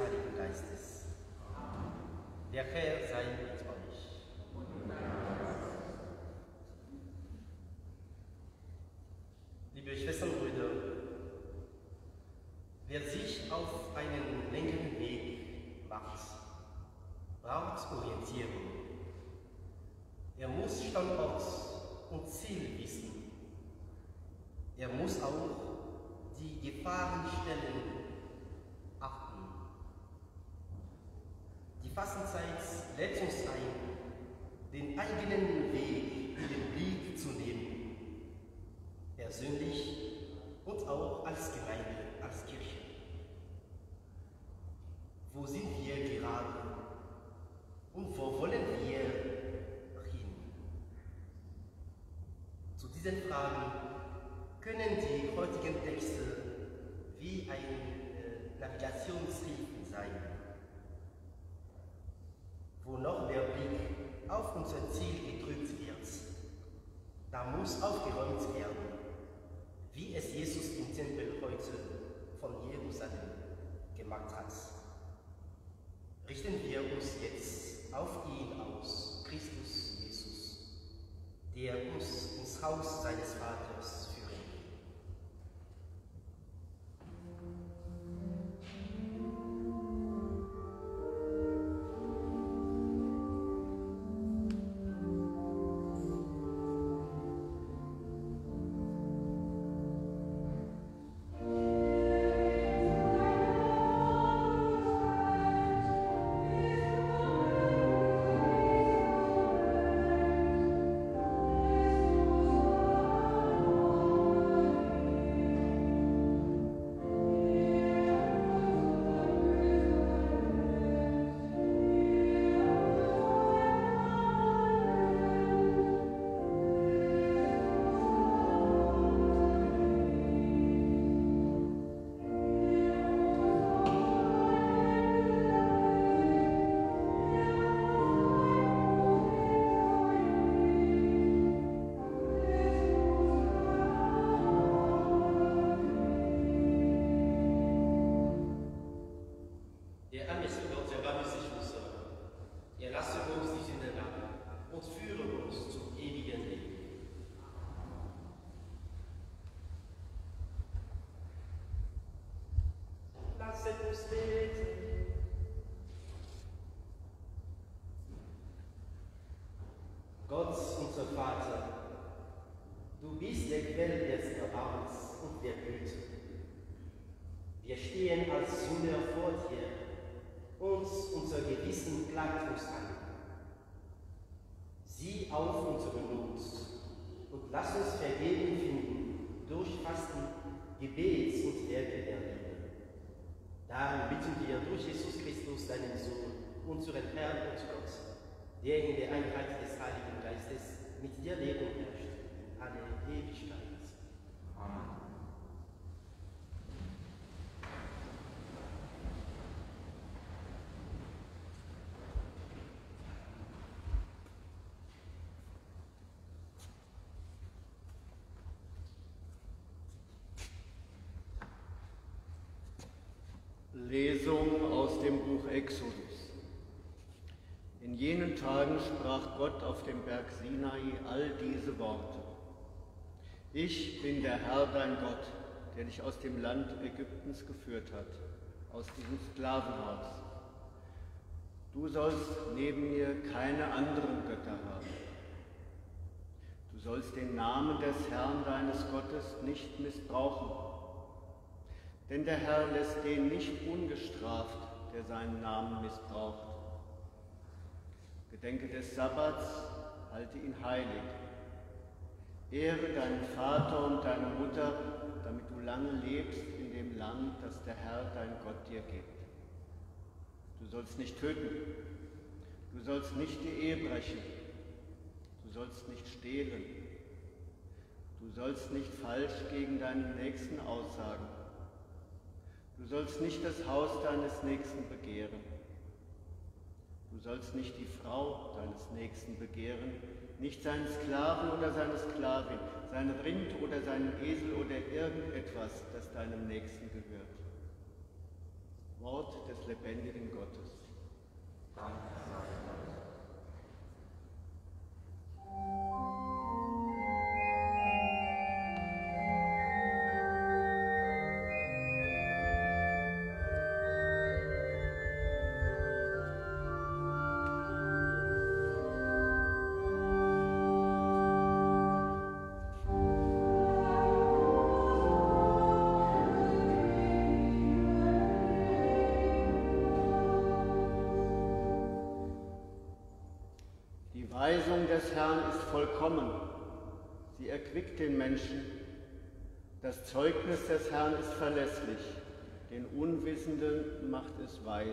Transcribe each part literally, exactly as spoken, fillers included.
Heiligen Geistes. Der Herr sei mit euch. Liebe Schwestern und Brüder, wer sich auf einen längeren Weg macht, braucht Orientierung. Er muss Standort und Ziel wissen. Er muss auch die Gefahrenstellen achten. Die Fastenzeit lädt uns ein, den eigenen Weg in den Blick zu nehmen, persönlich und auch als Gemeinde, als Kirche. Wo sind wir gerade und wo wollen wir hin? Zu diesen Fragen können die heutigen Texte wie ein äh, Navigationshilfe sein, wo noch der Blick auf unser Ziel gedrückt wird. Da muss aufgeräumt werden, wie es Jesus im Tempel heute von Jerusalem gemacht hat. Richten wir uns jetzt auf ihn aus, Christus Jesus, der uns ins Haus seines Vaters führt. Gott, unser Vater, du bist der Quell des Erbarmens und der Güte. Wir stehen als Sünder vor dir und unser Gewissen klagt uns an. Sieh auf unsere Not und lass uns Vergebung finden durch Fasten, Gebet und Werke der Liebe. Darum bitten wir durch Jesus Christus, deinen Sohn, unseren Herrn und Gott, der in der Einheit des Heiligen Geistes mit dir lebt und herrscht in alle Ewigkeit. Amen. Lesung aus dem Buch Exodus. In jenen Tagen sprach Gott auf dem Berg Sinai all diese Worte. Ich bin der Herr, dein Gott, der dich aus dem Land Ägyptens geführt hat, aus diesem Sklavenhaus. Du sollst neben mir keine anderen Götter haben. Du sollst den Namen des Herrn, deines Gottes, nicht missbrauchen. Denn der Herr lässt den nicht ungestraft, der seinen Namen missbraucht. Gedenke des Sabbats, halte ihn heilig. Ehre deinen Vater und deine Mutter, damit du lange lebst in dem Land, das der Herr, dein Gott, dir gibt. Du sollst nicht töten. Du sollst nicht die Ehe brechen. Du sollst nicht stehlen. Du sollst nicht falsch gegen deinen Nächsten aussagen. Du sollst nicht das Haus deines Nächsten begehren. Du sollst nicht die Frau deines Nächsten begehren, nicht seinen Sklaven oder seine Sklavin, sein Rind oder seinen Esel oder irgendetwas, das deinem Nächsten gehört. Wort des lebendigen Gottes. Dank sei Gott. Die Weisung des Herrn ist vollkommen, sie erquickt den Menschen. Das Zeugnis des Herrn ist verlässlich, den Unwissenden macht es weise.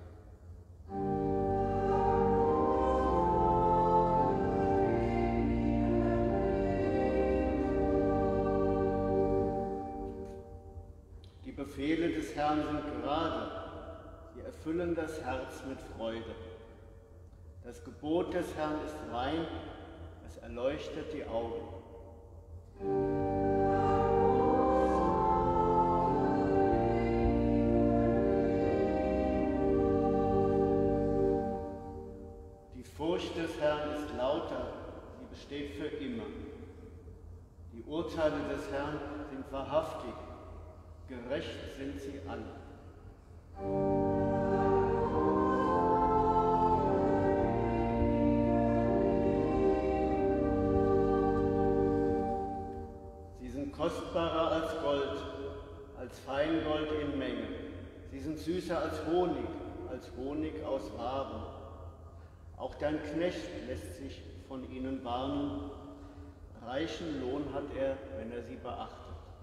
Die Befehle des Herrn sind gerade, sie erfüllen das Herz mit Freude. Das Gebot des Herrn ist rein, es erleuchtet die Augen. Die Furcht des Herrn ist lauter, sie besteht für immer. Die Urteile des Herrn sind wahrhaftig, gerecht sind sie alle. Kostbarer als Gold, als Feingold in Menge. Sie sind süßer als Honig, als Honig aus Raben. Auch dein Knecht lässt sich von ihnen warnen. Reichen Lohn hat er, wenn er sie beachtet.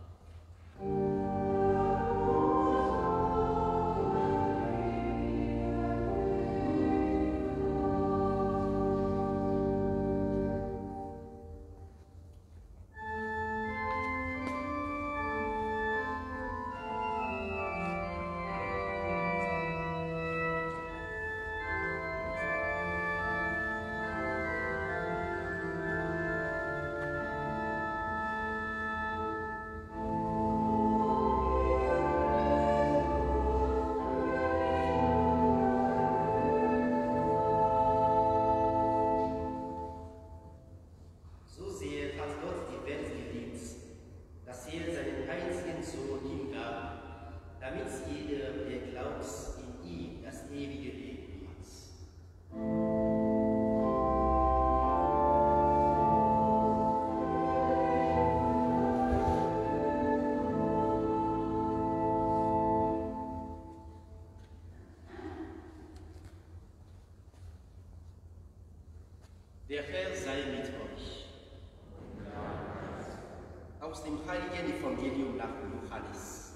Der Herr sei mit euch. Aus dem heiligen Evangelium nach Johannes.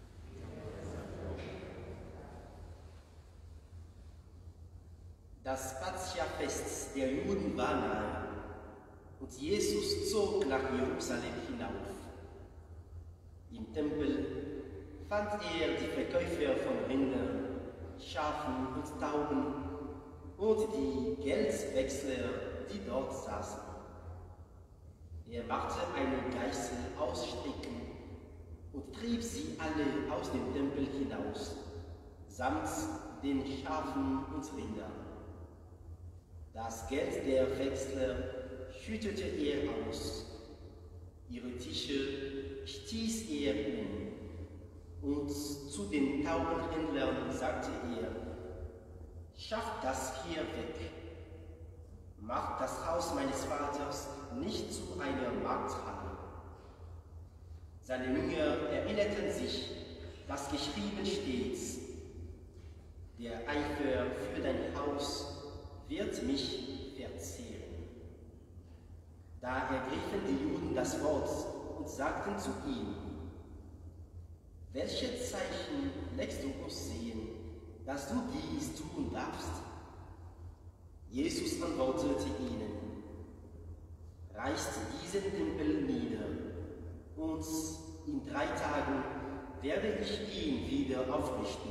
Das Pascha-Fest der Juden war nahe und Jesus zog nach Jerusalem hinauf. Im Tempel fand er die Verkäufer von Rindern, Schafen und Tauben und die Geldwechsler, die dort saßen. Er machte eine Geißel ausstricken und trieb sie alle aus dem Tempel hinaus, samt den Schafen und Rindern. Das Geld der Wechsler schüttete er aus, ihre Tische stieß er um, und zu den Taubenhändlern sagte er: Schafft das hier weg, macht das Haus meines Vaters nicht zu einer Markthalle. Seine Jünger erinnerten sich, was geschrieben steht: Der Eifer für dein Haus wird mich verzehren. Da ergriffen die Juden das Wort und sagten zu ihm: Welche Zeichen lässt du uns sehen, dass du dies tun darfst? Jesus antwortete ihnen: Reißt diesen Tempel nieder, und in drei Tagen werde ich ihn wieder aufrichten.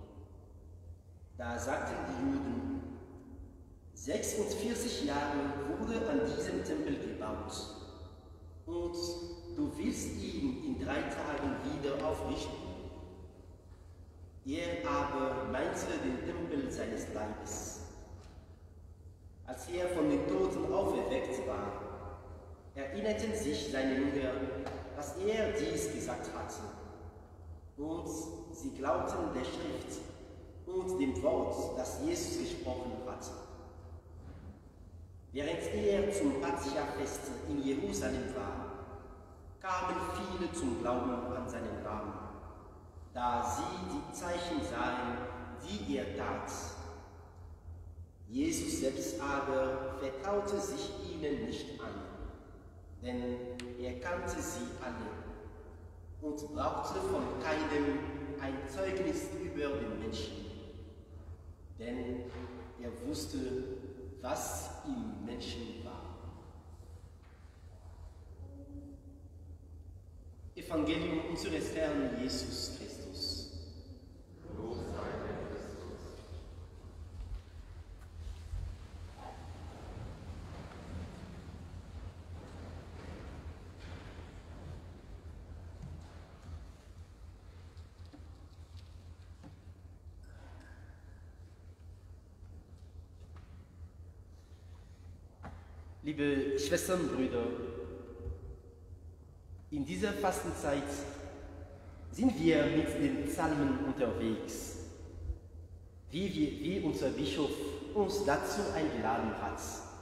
Da sagten die Juden: sechsundvierzig Jahre wurde an diesem Tempel gebaut, und du willst ihn in drei Tagen wieder aufrichten? Er aber meinte den Tempel seines Leibes. Als er von den Toten auferweckt war, erinnerten sich seine Jünger, dass er dies gesagt hatte. Und sie glaubten der Schrift und dem Wort, das Jesus gesprochen hatte. Während er zum Pascha-Fest in Jerusalem war, kamen viele zum Glauben an seinen Namen, da sie die Zeichen sahen, die er tat. Jesus selbst aber vertraute sich ihnen nicht an, denn er kannte sie alle und brauchte von keinem ein Zeugnis über den Menschen, denn er wusste, was im Menschen war. Evangelium unseres Herrn Jesus Christus. Lob sei dir, Christus. Liebe Schwestern und Brüder, in dieser Fastenzeit sind wir mit den Psalmen unterwegs, wie, wir, wie unser Bischof uns dazu eingeladen hat.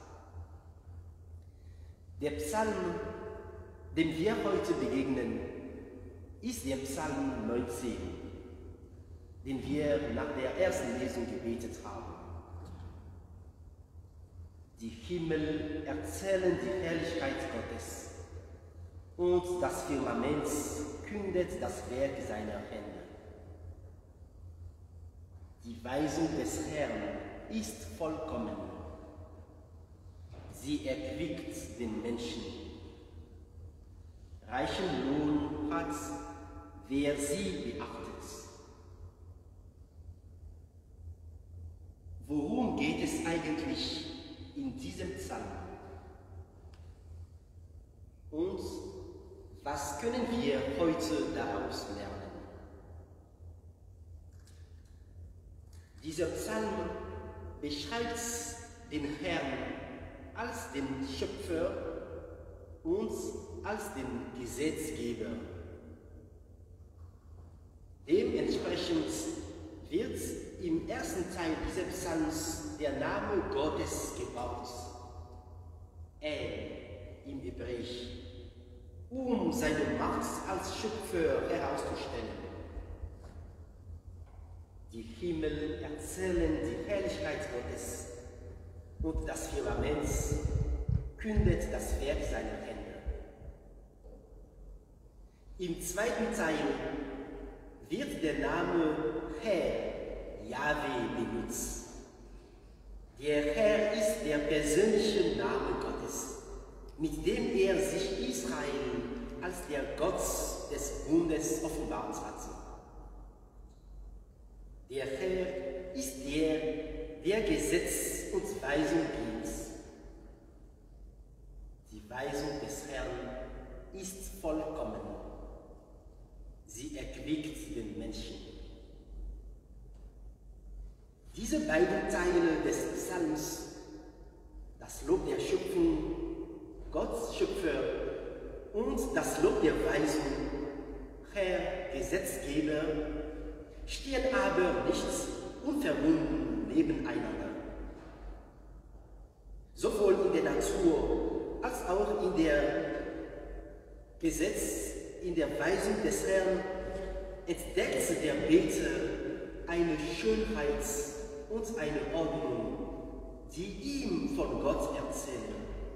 Der Psalm, dem wir heute begegnen, ist der Psalm neunzehn, den wir nach der ersten Lesung gebetet haben. Die Himmel erzählen die Herrlichkeit Gottes und das Firmament kündet das Werk seiner Hände. Die Weisung des Herrn ist vollkommen. Sie erquickt den Menschen. Reichen Lohn hat, wer sie beachtet. Worum geht es eigentlich in diesem Psalm? Und was können wir heute daraus lernen? Dieser Psalm beschreibt den Herrn als den Schöpfer und als den Gesetzgeber. Dementsprechend wird im ersten Teil dieses Psalms der Name Gottes gebraucht, El im Hebräisch, um seine Macht als Schöpfer herauszustellen. Die Himmel erzählen die Herrlichkeit Gottes und das Firmament kündet das Werk seiner Hände. Im zweiten Teil wird der Name Herr, Jahwe, benutzt. Der Herr ist der persönliche Name Gottes, mit dem er sich Israel als der Gott des Bundes offenbart hat. Der Herr ist der, der Gesetz und Weisung gibt. Die Weisung des Herrn ist vollkommen. Sie erquickt den Menschen. Diese beiden Teile des Psalms, das Lob der Schöpfung, Gott Schöpfer, und das Lob der Weisung, Herr Gesetzgeber, stehen aber nicht unverbunden nebeneinander. Sowohl in der Natur als auch in der Gesetz, in der Weisung des Herrn entdeckt der Beter eine Schönheit und eine Ordnung, die ihm von Gott erzählen.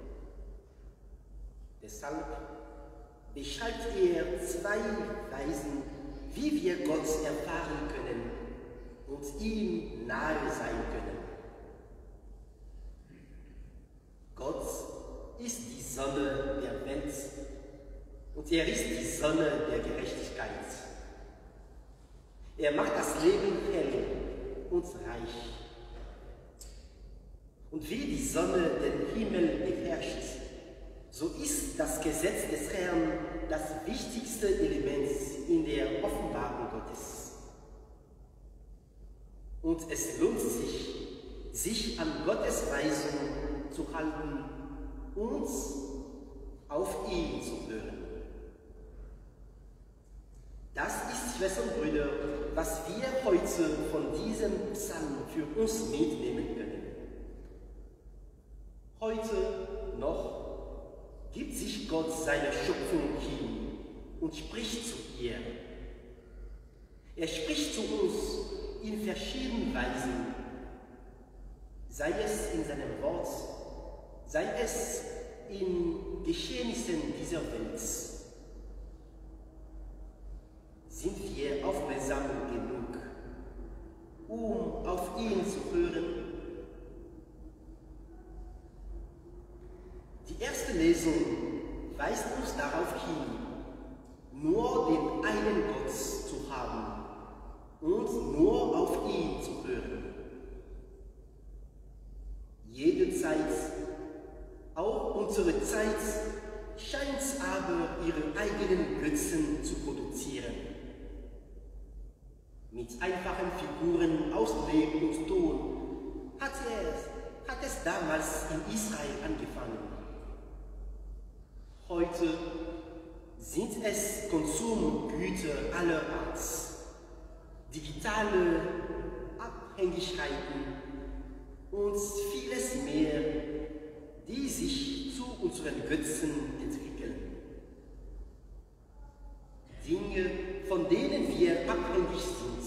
Deshalb beschreibt er zwei Weisen, wie wir Gott erfahren können und ihm nahe sein können. Gott ist die Sonne der Welt und er ist die Sonne der Gerechtigkeit. Er macht das Leben hell und reich. Und wie die Sonne den Himmel beherrscht, so ist das Gesetz des Herrn das wichtigste Element in der Offenbarung Gottes. Und es lohnt sich, sich an Gottes Weisung zu halten und auf ihn zu hören. Das ist, Schwestern und Brüder, was wir heute von diesem Psalm für uns mitnehmen können. Heute noch gibt sich Gott seiner Schöpfung hin und spricht zu ihr. Er spricht zu uns in verschiedenen Weisen, sei es in seinem Wort, sei es in Geschehnissen dieser Welt. Sind wir aufmerksam genug, um auf ihn zu hören? Die erste Lesung weist uns darauf hin, nur den einen Gott zu haben und nur auf ihn zu hören. Jede Zeit, auch unsere Zeit, scheint aber ihre eigenen Götzen zu produzieren. Mit einfachen Figuren aus Lehm und Ton hat es, hat es damals in Israel angefangen. Heute sind es Konsumgüter aller Art, digitale Abhängigkeiten und vieles mehr, die sich zu unseren Götzen entwickeln. Dinge, von denen wir abhängig sind.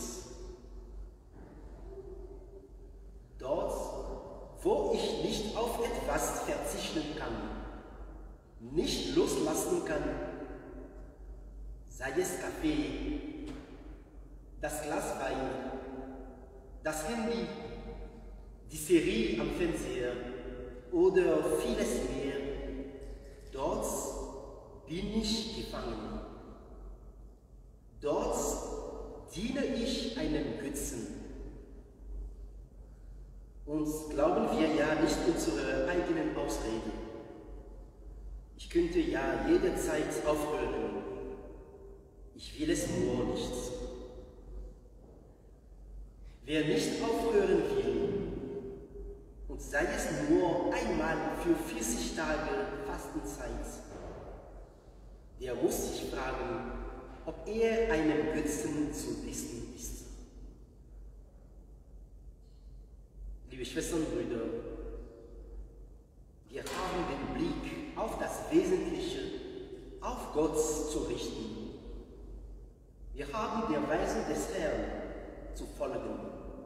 Dort, wo ich nicht auf etwas verzichten kann, nicht loslassen kann, sei es Kaffee, das Glas Wein, das Handy, die Serie am Fernseher oder vieles mehr, dort bin ich gefangen. Dort diene ich einem Götzen. Und glauben wir ja nicht unsere eigenen Ausreden. Ich könnte ja jederzeit aufhören. Ich will es nur nicht. Wer nicht aufhören will, und sei es nur einmal für vierzig Tage Fastenzeit, der muss sich fragen, ob er einem Götzen zu dienen ist. Liebe Schwestern und Brüder, wir haben den Blick auf das Wesentliche, auf Gott zu richten. Wir haben der Weisung des Herrn zu folgen.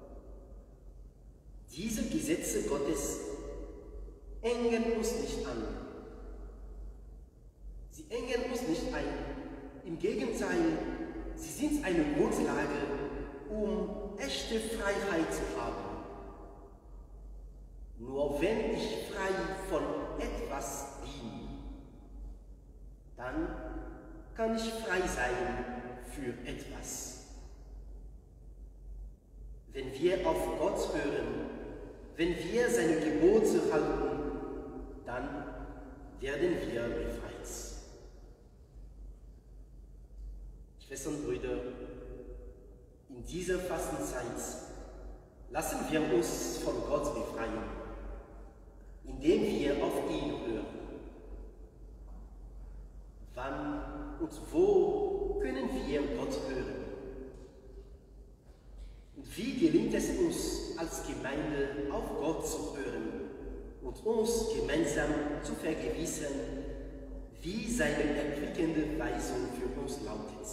Diese Gesetze Gottes engen uns nicht an. Sie engen uns nicht ein. Im Gegenteil, sie sind eine Grundlage, um echte Freiheit zu haben. Nur wenn ich frei von etwas bin, dann kann ich frei sein für etwas. Wenn wir auf Gott hören, wenn wir seine Gebote halten, dann werden wir befreit. Schwestern und Brüder, in dieser Fastenzeit lassen wir uns von Gott befreien, indem wir auf ihn hören. Wann und wo können wir Gott hören? Und wie gelingt es uns als Gemeinde, auf Gott zu hören und uns gemeinsam zu vergewissern, wie seine erquickende Weisung für uns lautet?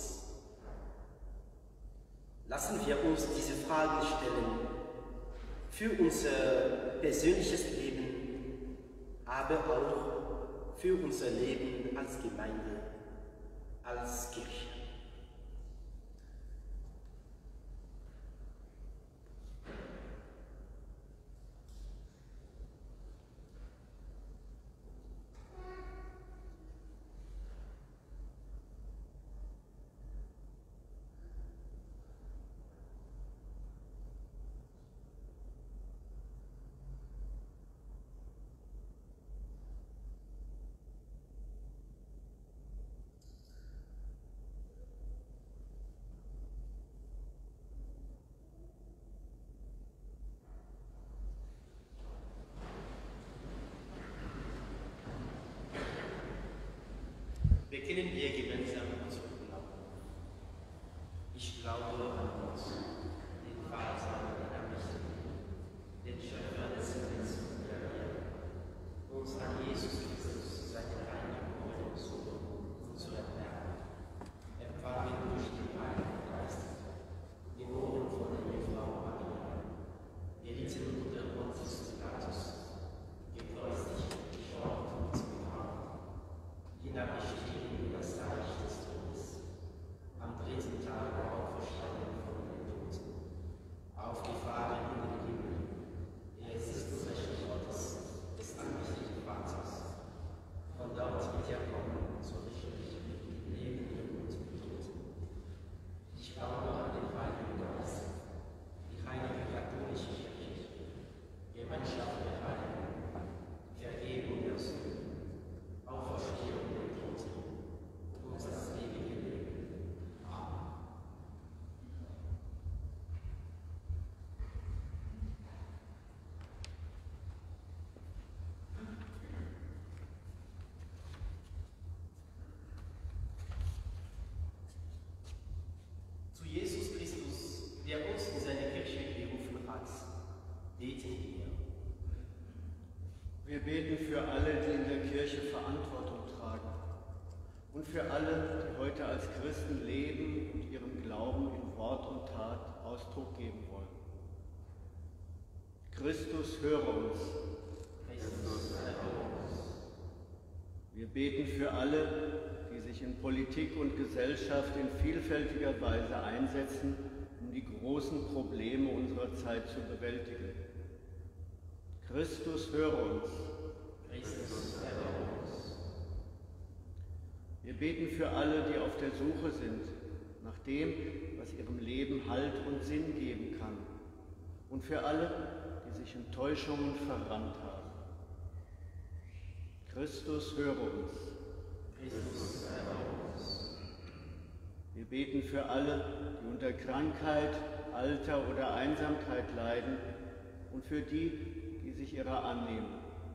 Lassen wir uns diese Frage stellen für unser persönliches Leben, aber auch für unser Leben als Gemeinde, als Kirche. bekennen wir gemeinsam unseren Glauben. Ich glaube an Gott, den Vater der Allmächtigen, den Schöpfer des Himmels und der Erde, und an Jesus Christus, seinen eingeborenen Sohn, unseren Herrn, empfangen durch den Heiligen Geist, geboren von der Jungfrau Maria, gelitten unter Pontius Pilatus, gekreuzigt, gestorben und begraben, hinabgestiegen in das Reich des Todes, am dritten Tag auferstanden von den Toten, aufgefahren in den Himmel, er ist das Recht Gottes, des allmächtigen Vaters. Von dort wird er kommen zur Richtung mit Lebenden und mit Toten. Ich glaube an den Heiligen Geist, die heilige katholische Kirche, Gemeinschaft der Heiligen, Vergebung der Sünden, Auferstehung der Toten und das ewige Leben. Amen. Zu Jesus Christus, der uns in seine Kirche berufen hat, beten wir. Wir beten für alle, die in der Kirche Verantwortung tragen und für alle, die heute als Christen leben und ihrem Glauben in Wort und Tat Ausdruck geben wollen. Christus, höre uns. Christus, erhöre uns. Wir beten für alle, die sich in Politik und Gesellschaft in vielfältiger Weise einsetzen, um die großen Probleme unserer Zeit zu bewältigen. Christus, höre uns. Christus, erhöre uns. Wir beten für alle, die auf der Suche sind, nach dem, was ihrem Leben Halt und Sinn geben kann. Und für alle, die sich in Täuschungen verrannt haben. Christus, höre uns. Christus, erhöre uns. Wir beten für alle, die unter Krankheit, Alter oder Einsamkeit leiden und für die, die sich ihrer annehmen.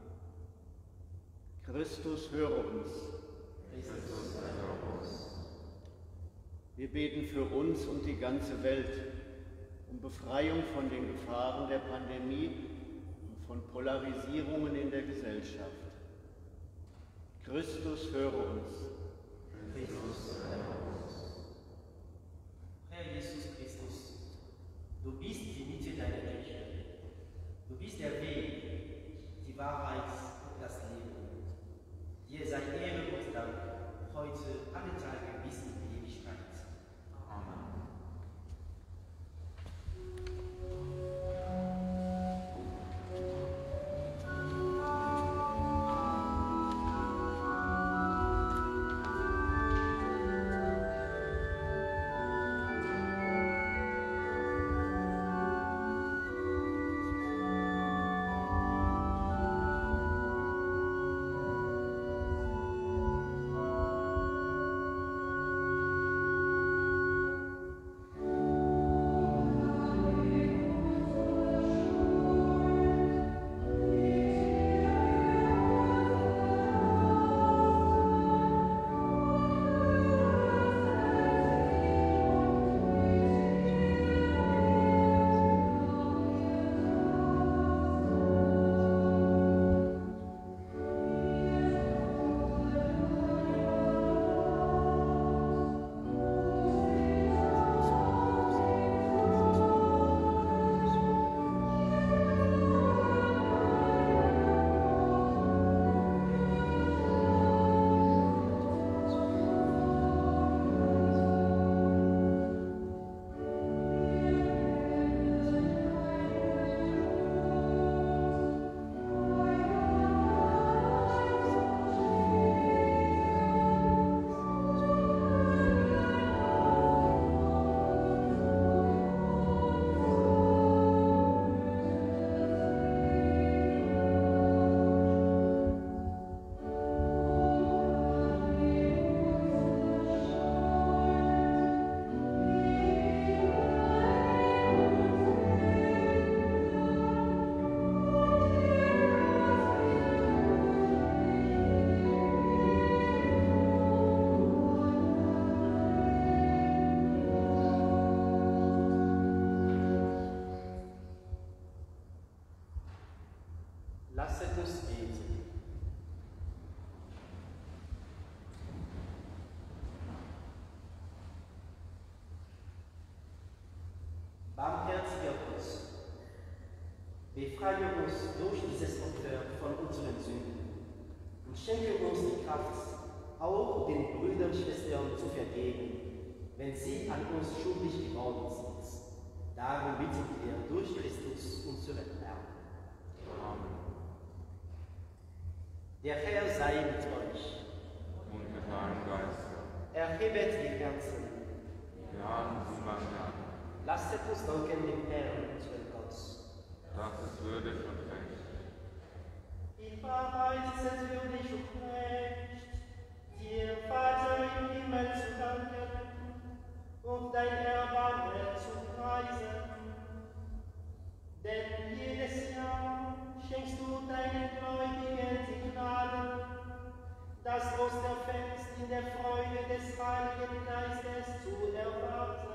Christus, höre uns. Christus, erhöre uns. Wir beten für uns und die ganze Welt um Befreiung von den Gefahren der Pandemie und von Polarisierungen in der Gesellschaft. Christus, höre uns. Christus, erhöre uns. Herr Jesus Christus, du bist die Mitte deiner Kirche. Du bist der Weg, die Wahrheit und das Leben. Dir sei Ehre und Dank heute alle Tage bis in die Ewigkeit. Amen. Befreie uns durch dieses Opfer von unseren Sünden und schenke uns die Kraft, auch den Brüdern und Schwestern zu vergeben, wenn sie an uns schuldig geworden sind. Darum bitten wir durch Christus, unseren Herrn. Amen. Der Herr sei mit euch. Und mit deinem Geiste. Erhebet die Herzen. Wir haben sie beim Herrn. Lasset uns danken dem Herrn, unseren Gott. Das ist würdig und recht. In Wahrheit ist es würdig und recht, dir, Vater im Himmel, zu danken und dein Erbarmen zu preisen. Denn jedes Jahr schenkst du deinen Gläubigen die Gnade, das Osterfest in der Freude des Heiligen Geistes zu erwarten.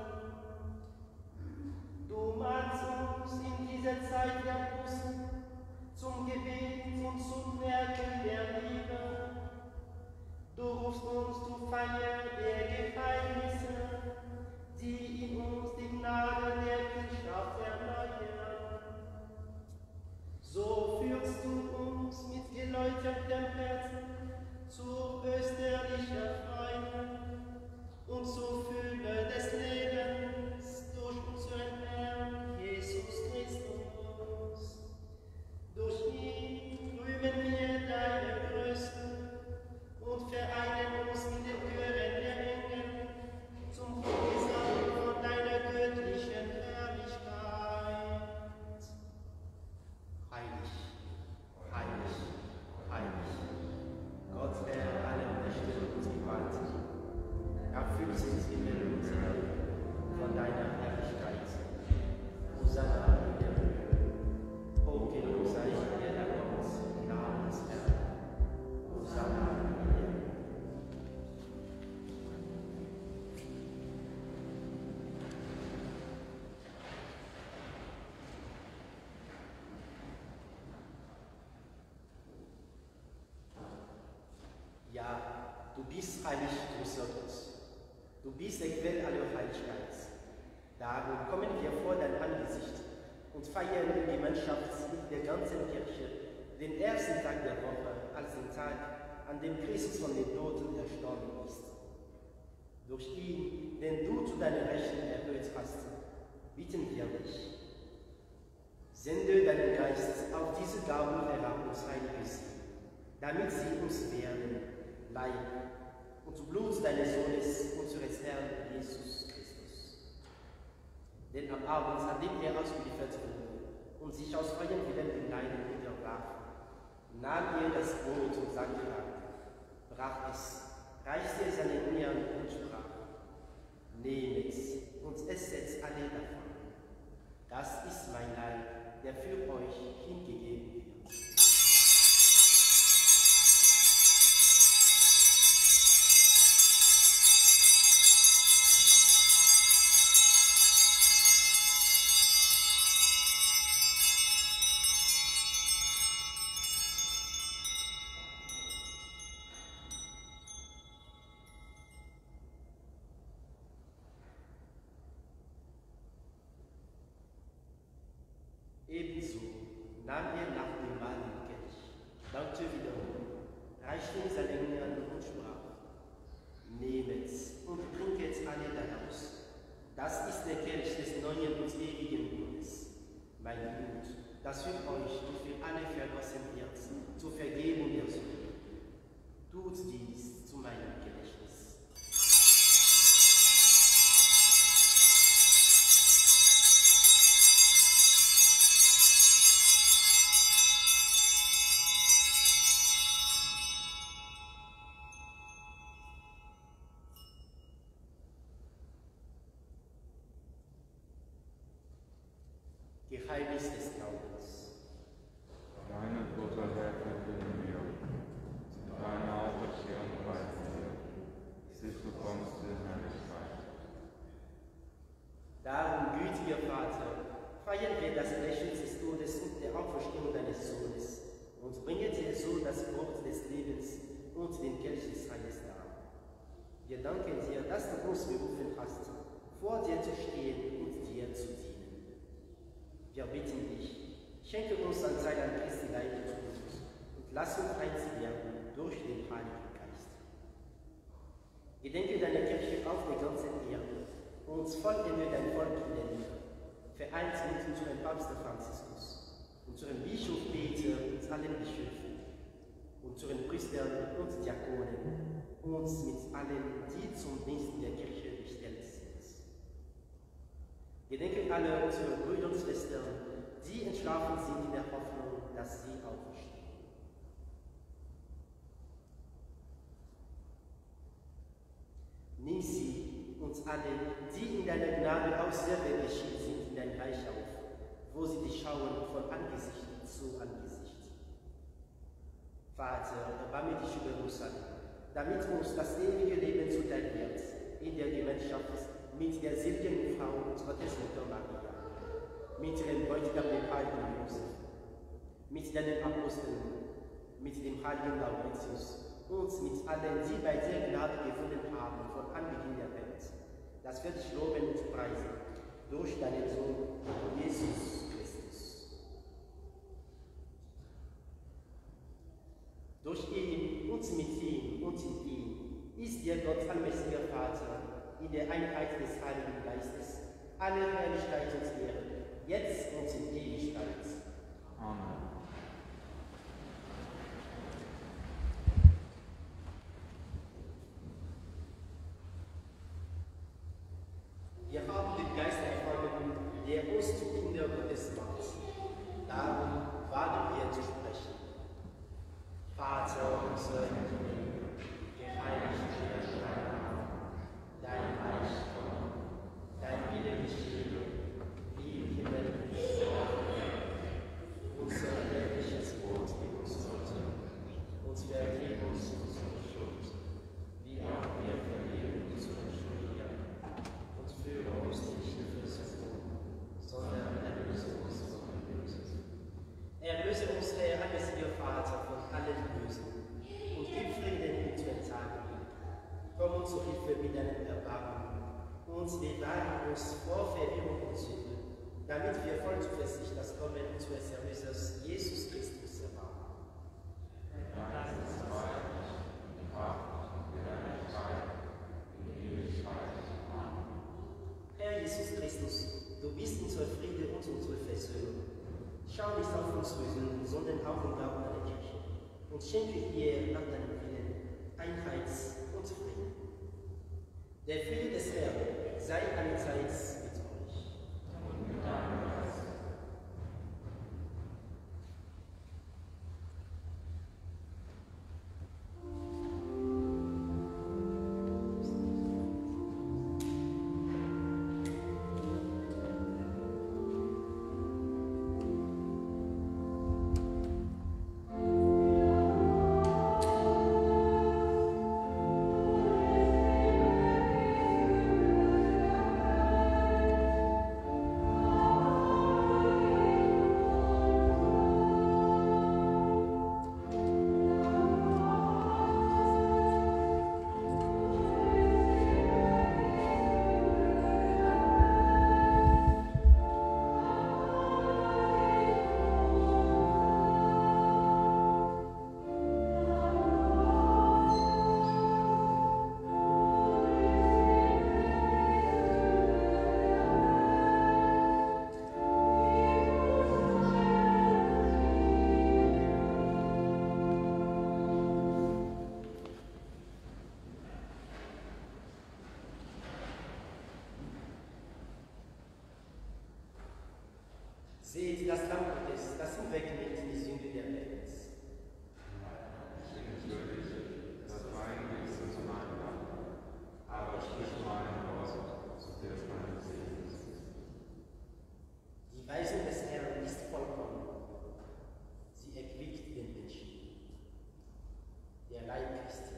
Du mahnst uns in dieser Zeit der Buße zum Gebet und zum Merken der Liebe. Du rufst uns zu Feier der Geheimnisse, die in uns die Gnade der Kindschaft erneuern. So führst du uns mit geläutertem Herzen zur österlichen Freude und zur Fülle des Lebens durch unseren Herrn Jesus Christus. Durch ihn rühmen wir deine Größe und vereinen uns in den Chören der Engel zum Gesang von deiner göttlichen Herrlichkeit. Heilig, heilig, heilig, Gott, der alle Mächte und Gewalt, erfüllt sind Himmel und Erde von deiner Herrlichkeit. Hosanna in der Höhe, hoch genug sei der Herr Gott, Name des Herrn. Hosanna in der Höhe. Ja, du bist heilig, großer Gott. Du bist der Quell aller Heiligkeit. Darum kommen wir vor dein Angesicht und feiern in Gemeinschaft mit der ganzen Kirche den ersten Tag der Woche als den Tag, an dem Christus von den Toten erstorben ist. Durch ihn, den du zu deiner Rechten erhöht hast, bitten wir dich. Sende deinen Geist auf diese Gaben herab, uns heilige sie, damit sie uns werden, Leib und Blut deines Sohnes, unseres Herrn Jesus Christus. Denn am Abend, an dem er ausgeliefert wurde und sich aus freiem Willen den Leiden unterwarf, nahm er das Brot und sagte ab, brach es, reichte seine Nieren und sprach, nehmet und esset alle davon. Das ist mein Leib, der für euch hingegeben wird. Ebenso nahm er nach dem Mahl den Kelch, dankte wiederum, reichte ihm seine Nieren und sprach, nehmet und trinket alle daraus. Das ist der Kelch des neuen und ewigen Bundes, mein Blut, das für euch und für alle vergossen wird, zur Vergebung der Sünden. Tut dies zu meinem Gedächtnis. Geheimnis des Glaubens. Deine Mutter verkünden wir, deine Auferstehung preisen wir, bis du kommst in Herrlichkeit. Darum, gütiger Vater, feiern wir das Gedächtnis des Todes und der Auferstehung deines Sohnes und bringen dir so das Brot des Lebens und den Kelch des Heils dar. Wir danken dir, dass du uns berufen hast, vor dir zu stehen und dir zu dienen. Wir bitten dich, Schenke uns an Zeit Christi Leid und Tod und lass uns eins werden durch den Heiligen Geist. Gedenke deiner Kirche auf der ganzen Erde und vollende dein Volk in der Liebe. Vereint mit unserem Papst Franziskus, unserem Bischof Peter und allen Bischöfen, unseren Priestern und Diakonen, uns mit allen, die zum Dienst der Kirche bestellt sind. Gedenke alle unsere Brüder und Schwestern, die entschlafen sind in der Hoffnung, dass sie auferstehen. Nimm sie, uns alle, die in deiner Gnade aus der Welt geschieden sind, in dein Reich auf, wo sie dich schauen von Angesicht zu Angesicht. Vater, erbarme dich über uns alle, damit uns das ewige Leben zuteil wird, in der Gemeinschaft mit der seligen Frau Gottes Mutter Maria, mit dem Bräutigam dem heiligen Josef, mit deinen Aposteln, mit dem heiligen Laurentius und mit allen, die bei dir Gnade gefunden haben von Anbeginn der Welt, dass wir dich loben und preisen durch deinen Sohn, Jesus Christus. Durch ihn und mit ihm und in ihm ist dir Gott allmächtiger Vater in der Einheit des Heiligen Geistes alle Herrlichkeit und Ehre, jetzt und in Ewigkeit. Amen. Wir haben den Geist empfangen, der uns zu Kinder Gottes macht. Darum wagen wir zu sprechen. Vater unser im Himmel, geheiligt werde dein Name, dein Reich komme, dein Wille geschehe, wie im Himmel so auf Erden. Unser tägliches Brot gib uns heute, und vergib uns unsere Schuld, wie auch wir vergeben unseren Schuldigern. Und führe uns nicht in Versuchung, sondern erlöse uns von dem Bösen. Erlöse uns, Herr, allmächtiger Vater, von allen Bösen, und gib Frieden in unseren Tagen. Komm uns zu Hilfe mit deinem Erbarmen, und bewahre uns vor Verwirrung und Sünde, damit wir voll Zuversicht das Kommen unseres Erlösers Jesus Christus erwarten. Herr Jesus Christus, du bist unser Friede und unsere Versöhnung. Schau nicht auf unsere Sünden, sondern auf den Glauben an die Kirche und schenke ihr nach deinem Willen Einheit und Frieden. Der Friede des Herrn sei alle Zeit mit euch. Seht das Lamm Gottes, das hinwegnimmt die Sünde der Welt. Ich bin würdig, dass mein Wesen zu meinem Land, aber sprich mein Wort, so wird meine Seele ist. Die Weisung des Herrn ist vollkommen. Sie erquickt den Menschen. Der Leib Christi.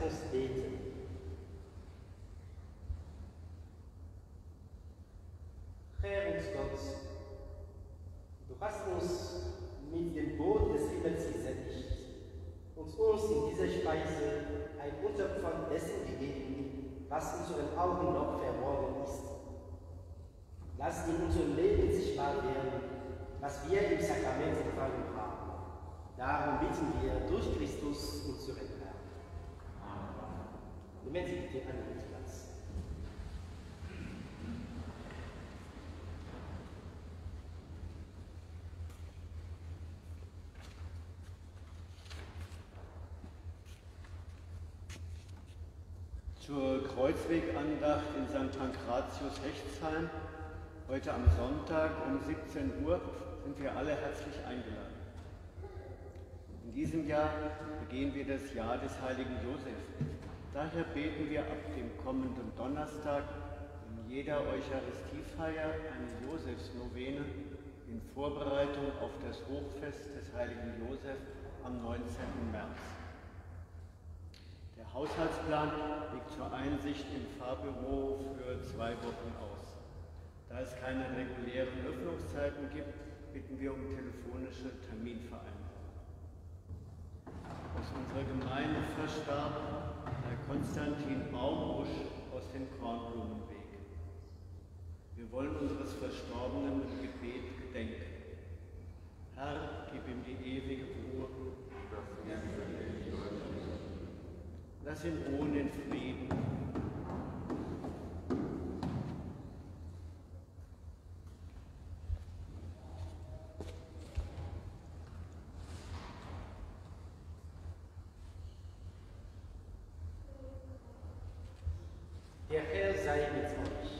uns beten. Herr uns Gott, du hast uns mit dem Brot des Himmels gesättigt und uns in dieser Speise ein Unterpfand dessen gegeben, was unseren Augen noch verborgen ist. Lass in unserem Leben sichtbar werden, was wir im Sakrament empfangen haben. Darum bitten wir durch Christus, unseren Herrn. Amen. Nehmen Sie bitte an den Platz. Zur Kreuzwegandacht in Sankt Pankratius Hechtsheim, heute am Sonntag um siebzehn Uhr, sind wir alle herzlich eingeladen. In diesem Jahr begehen wir das Jahr des heiligen Josef. Daher beten wir ab dem kommenden Donnerstag in jeder Eucharistiefeier eine Josefsnovene in Vorbereitung auf das Hochfest des heiligen Josef am neunzehnten März. Der Haushaltsplan liegt zur Einsicht im Pfarrbüro für zwei Wochen aus. Da es keine regulären Öffnungszeiten gibt, bitten wir um telefonische Terminvereinbarung. Aus unserer Gemeinde verstarb Herr Konstantin Baumbusch aus dem Kornblumenweg. Wir wollen unseres Verstorbenen im Gebet gedenken. Herr, gib ihm die ewige Ruhe. Lass ihn ruhen in Frieden. Der Herr sei mit euch.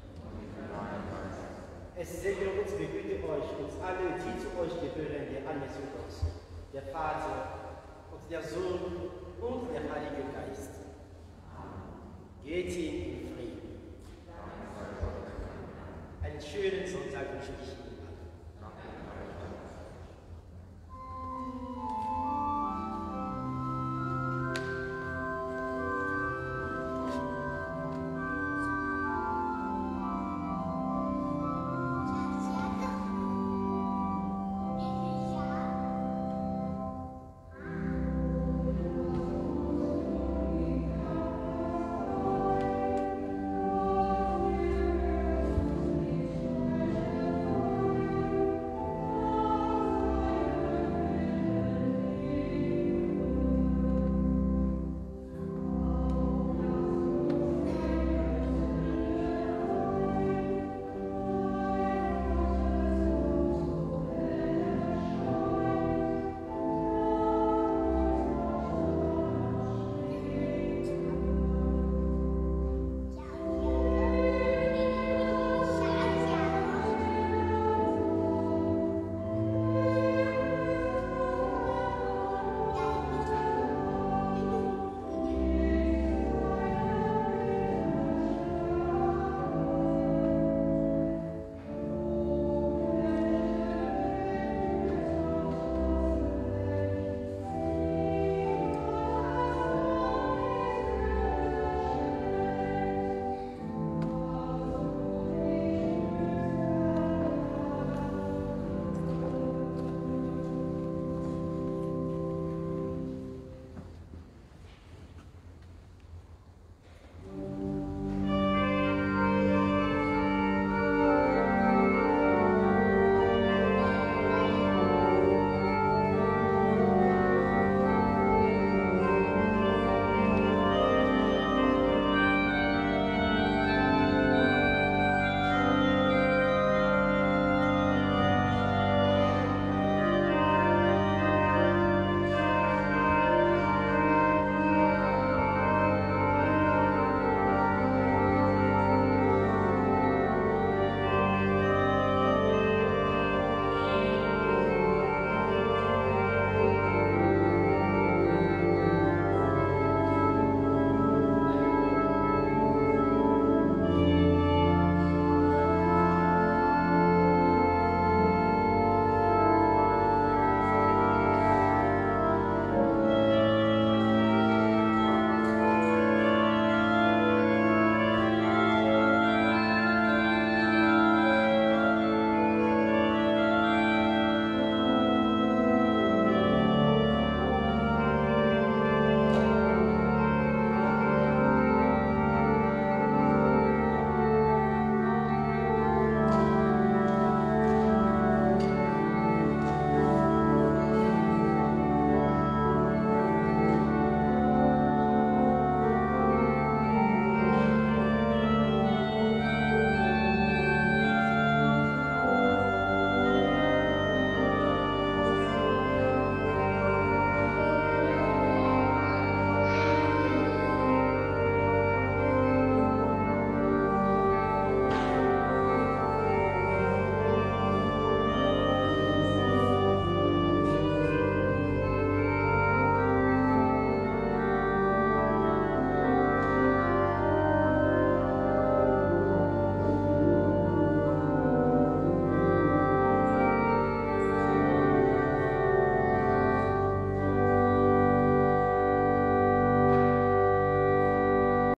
Es segne uns, behüte euch, uns alle, die zu euch gehören, der Anbetung Gottes, der Vater und der Sohn und der Heilige Geist. Geht hin in Frieden. Einen schönen Sonntag wünsche ich Ihnen.